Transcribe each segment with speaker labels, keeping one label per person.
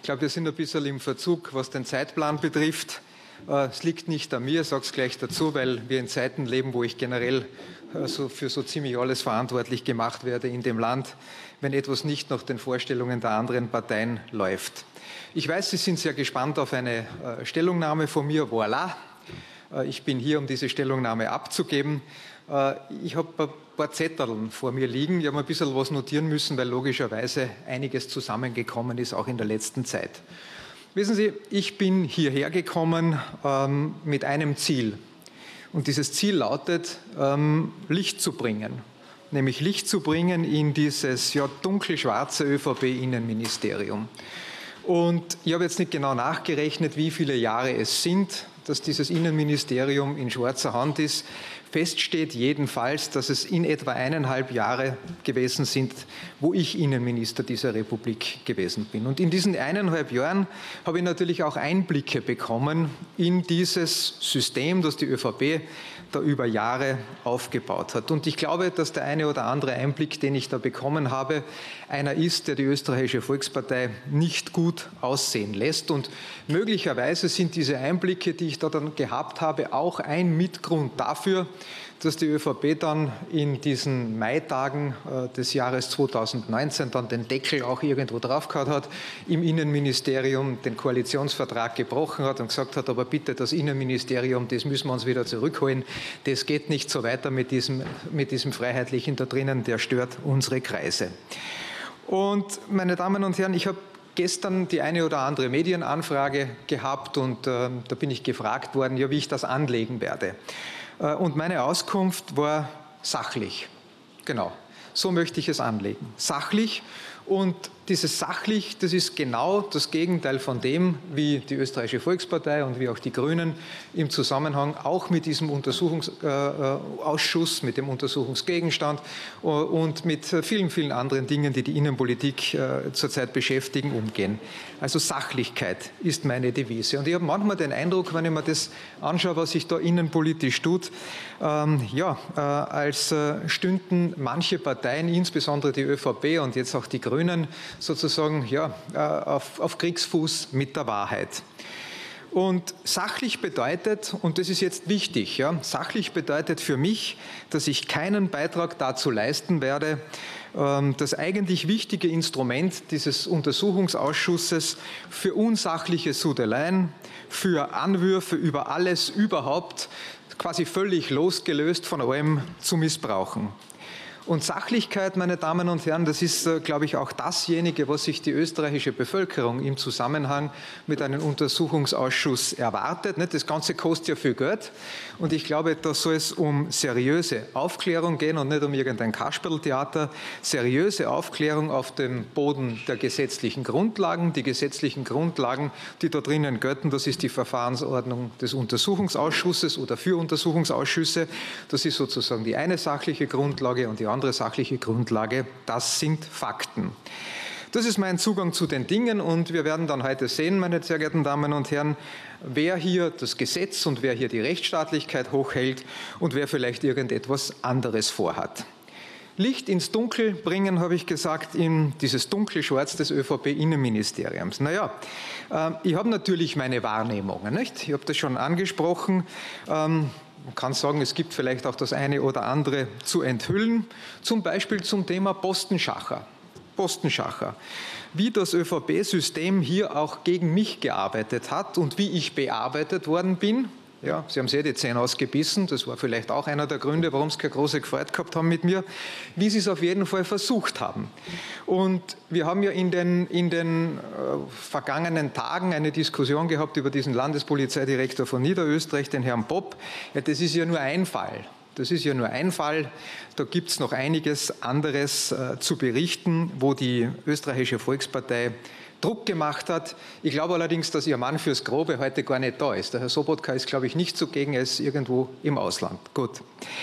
Speaker 1: glaube, wir sind ein bisschen im Verzug, was den Zeitplan betrifft. Es liegt nicht an mir, ich sage es gleich dazu, weil wir in Zeiten leben, wo ich generell für so ziemlich alles verantwortlich gemacht werde in dem Land, wenn etwas nicht nach den Vorstellungen der anderen Parteien läuft. Ich weiß, Sie sind sehr gespannt auf eine Stellungnahme von mir. Voilà. Ich bin hier, um diese Stellungnahme abzugeben. Ich habe ein paar Zetteln vor mir liegen. Ich habe ein bisschen was notieren müssen, weil logischerweise einiges zusammengekommen ist, auch in der letzten Zeit. Wissen Sie, ich bin hierher gekommen mit einem Ziel. Und dieses Ziel lautet, Licht zu bringen. Nämlich Licht zu bringen in dieses dunkelschwarze ÖVP-Innenministerium. Und ich habe jetzt nicht genau nachgerechnet, wie viele Jahre es sind, dass dieses Innenministerium in schwarzer Hand ist. Fest steht jedenfalls, dass es in etwa 1,5 Jahre gewesen sind, wo ich Innenminister dieser Republik gewesen bin. Und in diesen 1,5 Jahren habe ich natürlich auch Einblicke bekommen in dieses System, das die ÖVP da über Jahre aufgebaut hat. Und ich glaube, dass der eine oder andere Einblick, den ich da bekommen habe, einer ist, der die Österreichische Volkspartei nicht gut aussehen lässt. Und möglicherweise sind diese Einblicke, die ich da dann gehabt habe, auch ein Mitgrund dafür, dass die ÖVP dann in diesen Maitagen des Jahres 2019 dann den Deckel auch irgendwo draufgehauen hat, im Innenministerium den Koalitionsvertrag gebrochen hat und gesagt hat, aber bitte das Innenministerium, das müssen wir uns wieder zurückholen, das geht nicht so weiter mit diesem Freiheitlichen da drinnen, der stört unsere Kreise. Und meine Damen und Herren, ich habe gestern die eine oder andere Medienanfrage gehabt und da bin ich gefragt worden, ja, wie ich das anlegen werde. Und meine Auskunft war sachlich. Genau, so möchte ich es anlegen. Sachlich. Und dieses sachlich, das ist genau das Gegenteil von dem, wie die Österreichische Volkspartei und wie auch die Grünen im Zusammenhang auch mit diesem Untersuchungsausschuss, mit dem Untersuchungsgegenstand und mit vielen, vielen anderen Dingen, die die Innenpolitik zurzeit beschäftigen, umgehen. Also Sachlichkeit ist meine Devise. Und ich habe manchmal den Eindruck, wenn ich mir das anschaue, was sich da innenpolitisch tut, als stünden manche Parteien, insbesondere die ÖVP und jetzt auch die Grünen, sozusagen auf Kriegsfuß mit der Wahrheit. Und sachlich bedeutet, und das ist jetzt wichtig, sachlich bedeutet für mich, dass ich keinen Beitrag dazu leisten werde, das eigentlich wichtige Instrument dieses Untersuchungsausschusses für unsachliche Sudeleien, für Anwürfe über alles überhaupt, quasi völlig losgelöst von allem zu missbrauchen. Und Sachlichkeit, meine Damen und Herren, das ist, glaube ich, auch dasjenige, was sich die österreichische Bevölkerung im Zusammenhang mit einem Untersuchungsausschuss erwartet. Das Ganze kostet ja viel Geld und ich glaube, da soll es um seriöse Aufklärung gehen und nicht um irgendein Kasperltheater. Seriöse Aufklärung auf dem Boden der gesetzlichen Grundlagen. Die gesetzlichen Grundlagen, die da drinnen gelten, das ist die Verfahrensordnung des Untersuchungsausschusses oder für Untersuchungsausschüsse. Das ist sozusagen die eine sachliche Grundlage und die andere sachliche Grundlage, das sind Fakten. Das ist mein Zugang zu den Dingen und wir werden dann heute sehen, meine sehr geehrten Damen und Herren, wer hier das Gesetz und wer hier die Rechtsstaatlichkeit hochhält und wer vielleicht irgendetwas anderes vorhat. Licht ins Dunkel bringen, habe ich gesagt, in dieses Dunkelschwarz des ÖVP-Innenministeriums. Naja, ich habe natürlich meine Wahrnehmungen, nicht? Ich habe das schon angesprochen. Man kann sagen, es gibt vielleicht auch das eine oder andere zu enthüllen, zum Beispiel zum Thema Postenschacher. Postenschacher. Wie das ÖVP-System hier auch gegen mich gearbeitet hat und wie ich bearbeitet worden bin. Ja, Sie haben sehr die Zähne ausgebissen, das war vielleicht auch einer der Gründe, warum Sie keine große Freude gehabt haben mit mir, wie Sie es auf jeden Fall versucht haben. Und wir haben ja in den vergangenen Tagen eine Diskussion gehabt über diesen Landespolizeidirektor von Niederösterreich, den Herrn Popp. Ja, das ist ja nur ein Fall. Das ist ja nur ein Fall. Da gibt es noch einiges anderes zu berichten, wo die Österreichische Volkspartei Druck gemacht hat. Ich glaube allerdings, dass Ihr Mann fürs Grobe heute gar nicht da ist. Der Herr Sobotka ist, glaube ich, nicht zugegen, er ist irgendwo im Ausland. Gut.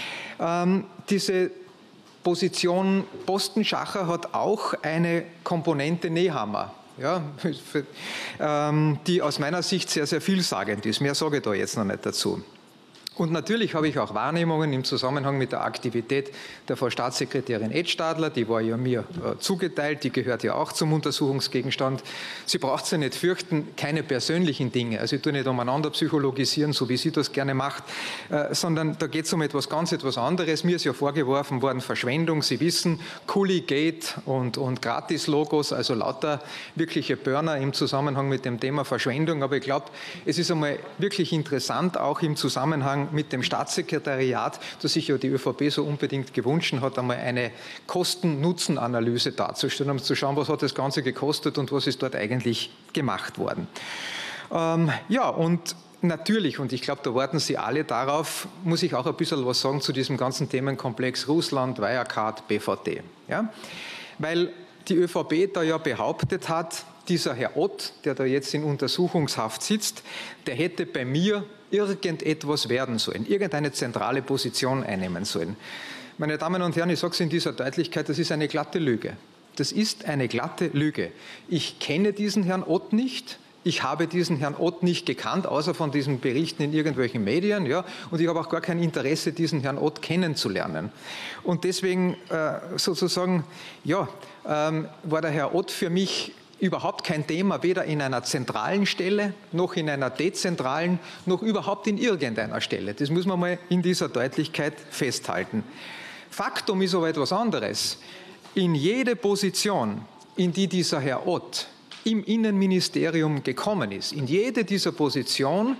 Speaker 1: Diese Position Postenschacher hat auch eine Komponente Nehammer, ja, die aus meiner Sicht sehr, sehr vielsagend ist. Mehr sage ich da jetzt noch nicht dazu. Und natürlich habe ich auch Wahrnehmungen im Zusammenhang mit der Aktivität der Frau Staatssekretärin Edstadler, die war ja mir zugeteilt, die gehört ja auch zum Untersuchungsgegenstand. Sie braucht sich nicht fürchten, keine persönlichen Dinge, also ich tue nicht umeinander psychologisieren, so wie sie das gerne macht, sondern da geht es um etwas anderes. Mir ist ja vorgeworfen worden, Verschwendung, Sie wissen, Kuli-Gate und Gratis-Logos, also lauter wirkliche Burner im Zusammenhang mit dem Thema Verschwendung, aber ich glaube, es ist einmal wirklich interessant, auch im Zusammenhang mit dem Staatssekretariat, das sich ja die ÖVP so unbedingt gewünscht hat, einmal eine Kosten-Nutzen-Analyse darzustellen, um zu schauen, was hat das Ganze gekostet und was ist dort eigentlich gemacht worden. Ja, und natürlich, und ich glaube, da warten Sie alle darauf, muss ich auch ein bisschen was sagen zu diesem ganzen Themenkomplex Russland, Wirecard, BVT. Ja? Weil die ÖVP da ja behauptet hat, dieser Herr Ott, der da jetzt in Untersuchungshaft sitzt, der hätte bei mir irgendetwas werden sollen, irgendeine zentrale Position einnehmen sollen. Meine Damen und Herren, ich sage es in dieser Deutlichkeit, das ist eine glatte Lüge. Das ist eine glatte Lüge. Ich kenne diesen Herrn Ott nicht. Ich habe diesen Herrn Ott nicht gekannt, außer von diesen Berichten in irgendwelchen Medien. Ja, und ich habe auch gar kein Interesse, diesen Herrn Ott kennenzulernen. Und deswegen sozusagen, ja, war der Herr Ott für mich überhaupt kein Thema, weder in einer zentralen Stelle, noch in einer dezentralen, noch überhaupt in irgendeiner Stelle. Das muss man mal in dieser Deutlichkeit festhalten. Faktum ist aber etwas anderes. In jede Position, in die dieser Herr Ott im Innenministerium gekommen ist, in jeder dieser Positionen,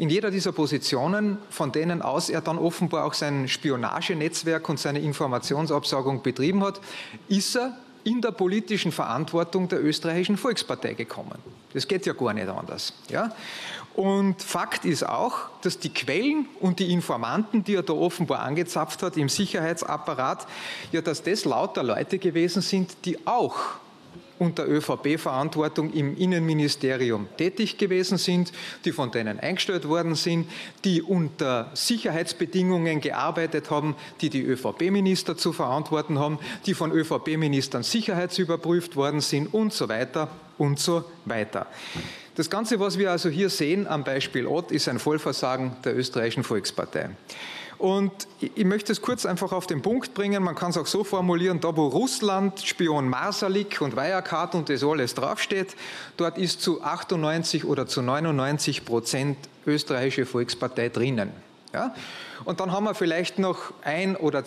Speaker 1: von denen aus er dann offenbar auch sein Spionagenetzwerk und seine Informationsabsaugung betrieben hat, ist er in der politischen Verantwortung der Österreichischen Volkspartei gekommen. Das geht ja gar nicht anders. Ja? Und Fakt ist auch, dass die Quellen und die Informanten, die er da offenbar angezapft hat im Sicherheitsapparat, ja, dass das lauter Leute gewesen sind, die auch unter ÖVP-Verantwortung im Innenministerium tätig gewesen sind, die von denen eingestellt worden sind, die unter Sicherheitsbedingungen gearbeitet haben, die die ÖVP-Minister zu verantworten haben, die von ÖVP-Ministern sicherheitsüberprüft worden sind und so weiter und so weiter. Das Ganze, was wir also hier sehen am Beispiel Ott, ist ein Vollversagen der Österreichischen Volkspartei. Und ich möchte es kurz einfach auf den Punkt bringen, man kann es auch so formulieren, da wo Russland, Spion Marsalik und Wirecard und das alles draufsteht, dort ist zu 98 oder zu 99% österreichische Volkspartei drinnen. Ja? Und dann haben wir vielleicht noch 1 oder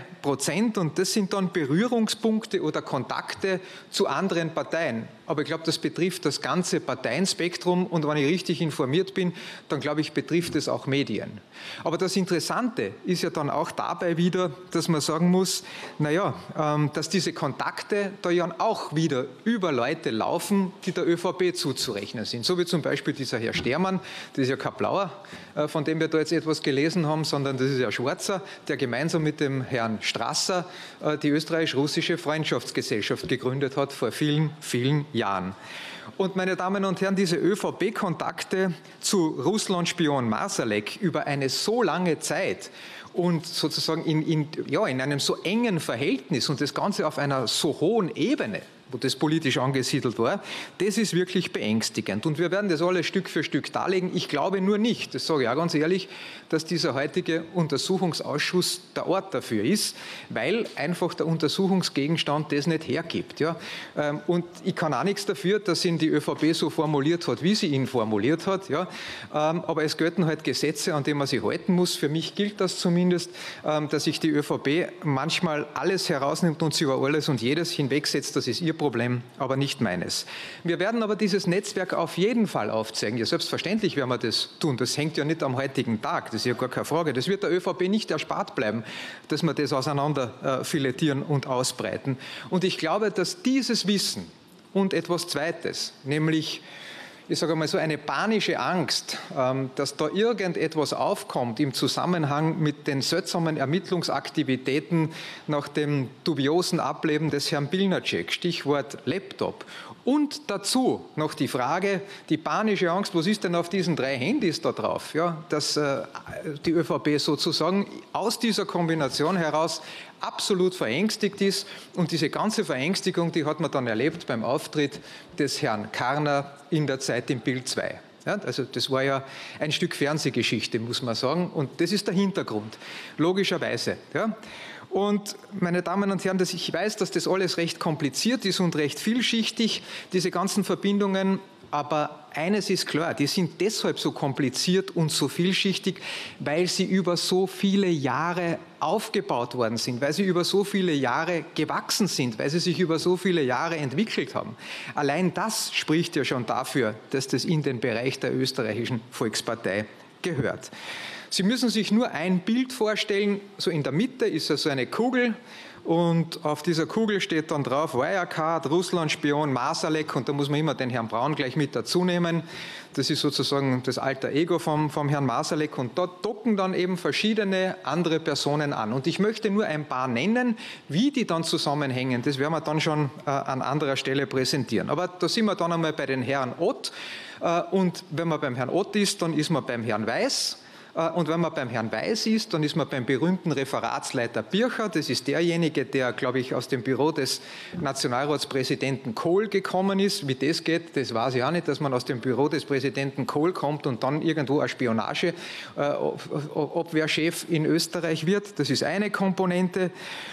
Speaker 1: 2% und das sind dann Berührungspunkte oder Kontakte zu anderen Parteien. Aber ich glaube, das betrifft das ganze Parteienspektrum und wenn ich richtig informiert bin, dann glaube ich, betrifft es auch Medien. Aber das Interessante ist ja dann auch dabei wieder, dass man sagen muss, naja, dass diese Kontakte da ja auch wieder über Leute laufen, die der ÖVP zuzurechnen sind. So wie zum Beispiel dieser Herr Stermann, das ist ja kein Blauer, von dem wir da jetzt etwas gelesen haben, sondern das ist ja ein Schwarzer, der gemeinsam mit dem Herrn Strasser die österreichisch-russische Freundschaftsgesellschaft gegründet hat vor vielen, vielen Jahren. Und meine Damen und Herren, diese ÖVP-Kontakte zu Russland-Spion Marsalek über eine so lange Zeit und sozusagen in einem so engen Verhältnis und das Ganze auf einer so hohen Ebene, wo das politisch angesiedelt war, das ist wirklich beängstigend. Und wir werden das alles Stück für Stück darlegen. Ich glaube nur nicht, das sage ich auch ganz ehrlich, dass dieser heutige Untersuchungsausschuss der Ort dafür ist, weil einfach der Untersuchungsgegenstand das nicht hergibt. Ja? Und ich kann auch nichts dafür, dass ihn die ÖVP so formuliert hat, wie sie ihn formuliert hat. Ja? Aber es gelten halt Gesetze, an die man sich halten muss. Für mich gilt das zumindest, dass sich die ÖVP manchmal alles herausnimmt und sie über alles und jedes hinwegsetzt. Das ist ihr Problem, aber nicht meines. Wir werden aber dieses Netzwerk auf jeden Fall aufzeigen. Ja, selbstverständlich werden wir das tun. Das hängt ja nicht am heutigen Tag. Das ist ja gar keine Frage. Das wird der ÖVP nicht erspart bleiben, dass wir das auseinander filetieren und ausbreiten. Und ich glaube, dass dieses Wissen und etwas Zweites, nämlich ich sage mal so eine panische Angst, dass da irgendetwas aufkommt im Zusammenhang mit den seltsamen Ermittlungsaktivitäten nach dem dubiosen Ableben des Herrn Pilnacek, Stichwort Laptop. Und dazu noch die Frage, die panische Angst, was ist denn auf diesen 3 Handys da drauf? Ja, dass die ÖVP sozusagen aus dieser Kombination heraus absolut verängstigt ist. Und diese ganze Verängstigung, die hat man dann erlebt beim Auftritt des Herrn Karner in der Zeit im Bild 2. Ja, also das war ja ein Stück Fernsehgeschichte, muss man sagen, und das ist der Hintergrund, logischerweise. Ja. Und meine Damen und Herren, ich weiß, dass das alles recht kompliziert ist und recht vielschichtig, diese ganzen Verbindungen, aber eines ist klar, die sind deshalb so kompliziert und so vielschichtig, weil sie über so viele Jahre aufgebaut worden sind, weil sie über so viele Jahre gewachsen sind, weil sie sich über so viele Jahre entwickelt haben. Allein das spricht ja schon dafür, dass das in den Bereich der österreichischen Volkspartei gehört. Sie müssen sich nur ein Bild vorstellen, so in der Mitte ist so eine Kugel und auf dieser Kugel steht dann drauf Wirecard, Russland-Spion, Marsalek, und da muss man immer den Herrn Braun gleich mit dazu nehmen. Das ist sozusagen das alter Ego vom Herrn Marsalek, und dort docken dann eben verschiedene andere Personen an. Und ich möchte nur ein paar nennen, wie die dann zusammenhängen, das werden wir dann schon an anderer Stelle präsentieren. Aber da sind wir dann einmal bei den Herren Ott, und wenn man beim Herrn Ott ist, dann ist man beim Herrn Weiß. Und wenn man beim Herrn Weiß ist, dann ist man beim berühmten Referatsleiter Bircher. Das ist derjenige, der, glaube ich, aus dem Büro des Nationalratspräsidenten Kohl gekommen ist. Wie das geht, das weiß ich auch nicht, dass man aus dem Büro des Präsidenten Kohl kommt und dann irgendwo ein Spionage-Obwehrchef in Österreich wird. Das ist eine Komponente.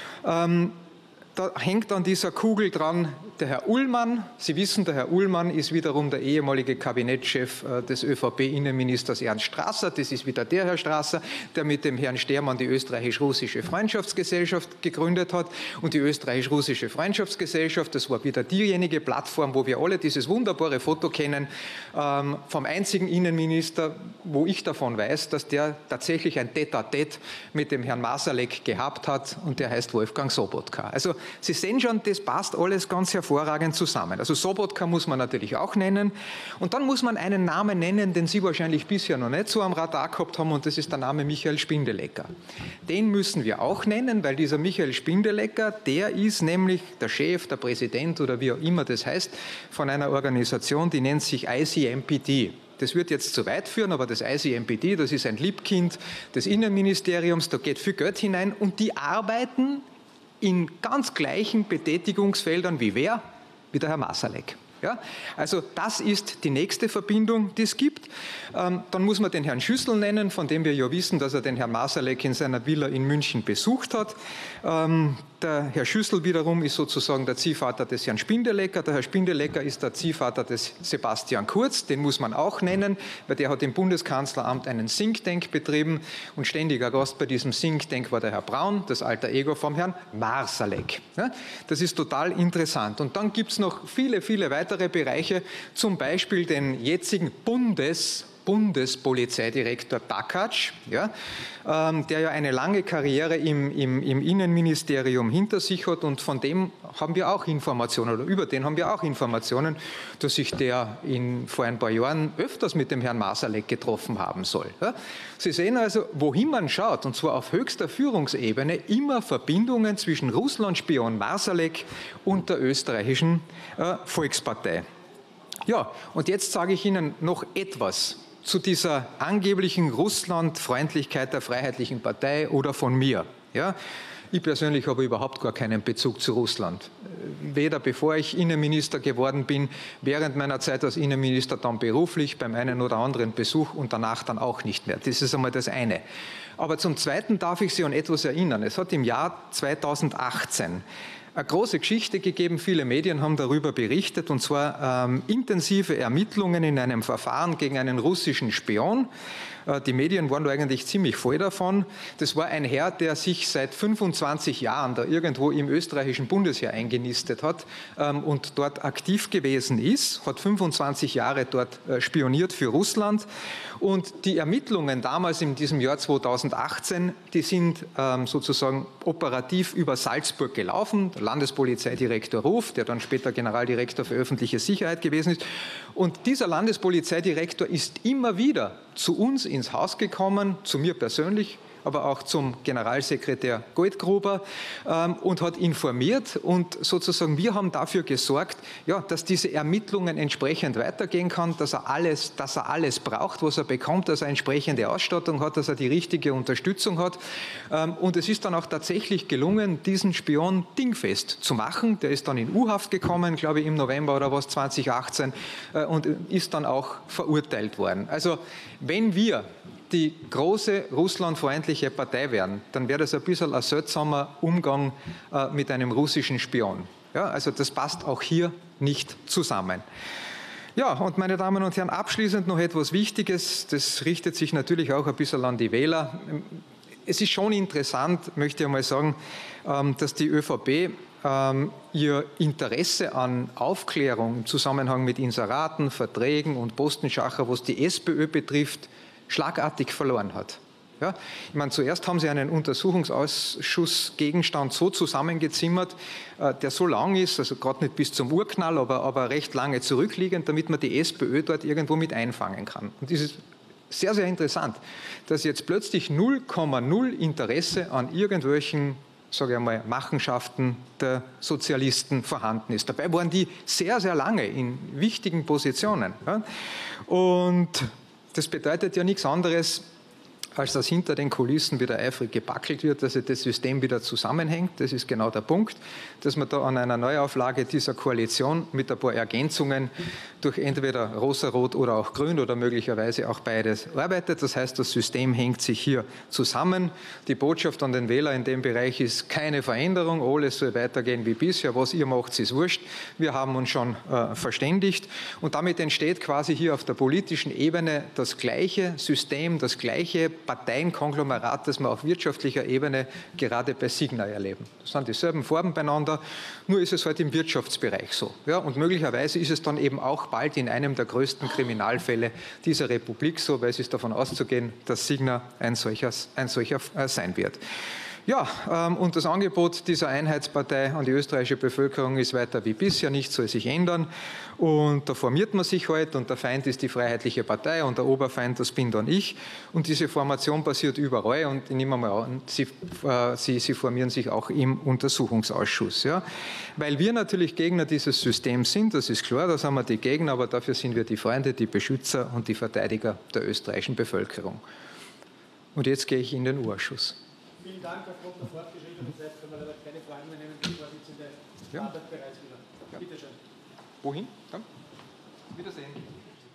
Speaker 1: Da hängt an dieser Kugel dran der Herr Ullmann. Sie wissen, der Herr Ullmann ist wiederum der ehemalige Kabinettschef des ÖVP-Innenministers Ernst Strasser. Das ist wieder der Herr Strasser, der mit dem Herrn Stermann die österreichisch-russische Freundschaftsgesellschaft gegründet hat. Und die österreichisch-russische Freundschaftsgesellschaft, das war wieder diejenige Plattform, wo wir alle dieses wunderbare Foto kennen, vom einzigen Innenminister, wo ich davon weiß, dass der tatsächlich ein Tête-à-Tête mit dem Herrn Marsalek gehabt hat, und der heißt Wolfgang Sobotka. Also Sie sehen schon, das passt alles ganz hervorragend zusammen. Also Sobotka muss man natürlich auch nennen. Und dann muss man einen Namen nennen, den Sie wahrscheinlich bisher noch nicht so am Radar gehabt haben, und das ist der Name Michael Spindelecker. Den müssen wir auch nennen, weil dieser Michael Spindelecker, der ist nämlich der Chef, der Präsident oder wie auch immer das heißt, von einer Organisation, die nennt sich ICMPD. Das wird jetzt zu weit führen, aber das ICMPD, das ist ein Liebkind des Innenministeriums, da geht viel Geld hinein, und die arbeiten in ganz gleichen Betätigungsfeldern wie wer? Wie der Herr Marsalek. Ja? Also das ist die nächste Verbindung, die es gibt. Dann muss man den Herrn Schüssel nennen, von dem wir ja wissen, dass er den Herrn Marsalek in seiner Villa in München besucht hat. Der Herr Schüssel wiederum ist sozusagen der Ziehvater des Herrn Spindelecker. Der Herr Spindelecker ist der Ziehvater des Sebastian Kurz, den muss man auch nennen, weil der hat im Bundeskanzleramt einen Think Tank betrieben, und ständiger Gast bei diesem Think Tank war der Herr Braun, das alter Ego vom Herrn Marsalek. Ja, das ist total interessant. Und dann gibt es noch viele, viele weitere Bereiche, zum Beispiel den jetzigen Bundespolizeidirektor Takacs, ja, der ja eine lange Karriere im Innenministerium hinter sich hat, und von dem haben wir auch Informationen, oder über den haben wir auch Informationen, dass sich der vor ein paar Jahren öfters mit dem Herrn Marsalek getroffen haben soll. Ja. Sie sehen also, wohin man schaut, und zwar auf höchster Führungsebene, immer Verbindungen zwischen Russland-Spion Marsalek und der österreichischen Volkspartei. Ja, und jetzt sage ich Ihnen noch etwas zu dieser angeblichen Russlandfreundlichkeit der Freiheitlichen Partei oder von mir. Ja? Ich persönlich habe überhaupt gar keinen Bezug zu Russland. Weder bevor ich Innenminister geworden bin, während meiner Zeit als Innenminister, dann beruflich, beim einen oder anderen Besuch und danach dann auch nicht mehr. Das ist einmal das eine. Aber zum Zweiten darf ich Sie an etwas erinnern. Es hat im Jahr 2018 eine große Geschichte gegeben, viele Medien haben darüber berichtet, und zwar intensive Ermittlungen in einem Verfahren gegen einen russischen Spion. Die Medien waren da eigentlich ziemlich voll davon. Das war ein Herr, der sich seit 25 Jahren da irgendwo im österreichischen Bundesheer eingenistet hat und dort aktiv gewesen ist, hat 25 Jahre dort spioniert für Russland. Und die Ermittlungen damals in diesem Jahr 2018, die sind sozusagen operativ über Salzburg gelaufen. Der Landespolizeidirektor Ruf, der dann später Generaldirektor für öffentliche Sicherheit gewesen ist. Und dieser Landespolizeidirektor ist immer wieder zu uns ins Haus gekommen, zu mir persönlich, aber auch zum Generalsekretär Goldgruber und hat informiert. Und sozusagen wir haben dafür gesorgt, ja, dass diese Ermittlungen entsprechend weitergehen kann, dass er alles braucht, was er bekommt, dass er entsprechende Ausstattung hat, dass er die richtige Unterstützung hat. Und es ist dann auch tatsächlich gelungen, diesen Spion dingfest zu machen. Der ist dann in U-Haft gekommen, glaube ich, im November oder was 2018 und ist dann auch verurteilt worden. Also wenn wir die große russlandfreundliche Partei wären, dann wäre das ein bisschen ein seltsamer Umgang mit einem russischen Spion. Ja, also das passt auch hier nicht zusammen. Ja, und meine Damen und Herren, abschließend noch etwas Wichtiges. Das richtet sich natürlich auch ein bisschen an die Wähler. Es ist schon interessant, möchte ich einmal sagen, dass die ÖVP ihr Interesse an Aufklärung im Zusammenhang mit Inseraten, Verträgen und Postenschacher, was die SPÖ betrifft, schlagartig verloren hat. Ja, ich meine, zuerst haben sie einen Untersuchungsausschussgegenstand so zusammengezimmert, der so lang ist, also gerade nicht bis zum Urknall, aber recht lange zurückliegend, damit man die SPÖ dort irgendwo mit einfangen kann. Und das ist sehr, sehr interessant, dass jetzt plötzlich 0,0 Interesse an irgendwelchen, sage ich einmal, Machenschaften der Sozialisten vorhanden ist. Dabei waren die sehr, sehr lange in wichtigen Positionen. Ja? Und das bedeutet ja nichts anderes, als dass hinter den Kulissen wieder eifrig gebackelt wird, dass das System wieder zusammenhängt. Das ist genau der Punkt, dass man da an einer Neuauflage dieser Koalition mit ein paar Ergänzungen durch entweder rosa-rot oder auch grün oder möglicherweise auch beides arbeitet. Das heißt, das System hängt sich hier zusammen. Die Botschaft an den Wähler in dem Bereich ist keine Veränderung. Alles soll weitergehen wie bisher. Was ihr macht, ist wurscht. Wir haben uns schon verständigt. Und damit entsteht quasi hier auf der politischen Ebene das gleiche System, das gleiche Parteienkonglomerat, das wir auf wirtschaftlicher Ebene gerade bei Signa erleben. Das sind dieselben Farben beieinander, nur ist es halt im Wirtschaftsbereich so. Ja, und möglicherweise ist es dann eben auch bald in einem der größten Kriminalfälle dieser Republik so, weil es ist davon auszugehen, dass Signa ein solcher sein wird. Ja, und das Angebot dieser Einheitspartei an die österreichische Bevölkerung ist weiter wie bisher, nichts soll sich ändern. Und da formiert man sich halt und der Feind ist die Freiheitliche Partei und der Oberfeind, das bin dann ich. Und diese Formation passiert überall und ich nehme mal an, sie formieren sich auch im Untersuchungsausschuss. Ja? Weil wir natürlich Gegner dieses Systems sind, das ist klar, da sind wir die Gegner, aber dafür sind wir die Freunde, die Beschützer und die Verteidiger der österreichischen Bevölkerung. Und jetzt gehe ich in den U-Ausschuss.
Speaker 2: Vielen Dank. Aufgrund der fortgeschrittenen Zeit können wir leider keine Fragen mehr nehmen. Die Vorsitzende startet bereits wieder. Bitte schön.
Speaker 1: Wohin? Dann? Wiedersehen.